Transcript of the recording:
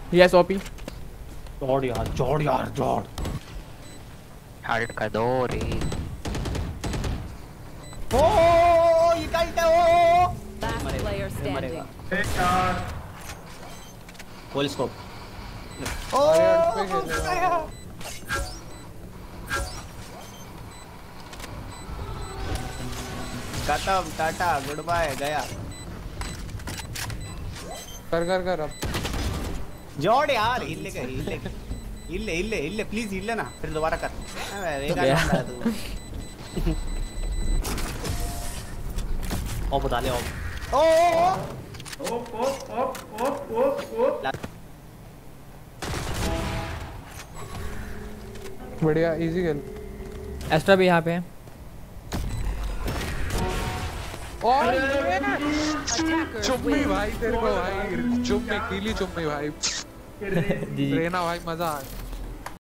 Yes OP. जोड़ यार जोड़। हार्ड का दो रे। ओ ये क्या है ओ। Last player standing. Full scope. ओ खत्म टाटा गुड बाय गया। कर अब जोड़ यार इल्ले प्लीज इल्ले ना फिर दोबारा कर। ओ बता ले ओ बढ़िया इजी खेल। एस्ट्रा भी यहाँ पे है। और Attackers चुम्मी win. भाई तेरे को भाई चुम्मी गीली चुम्मी भाई। रेना भाई मजा आ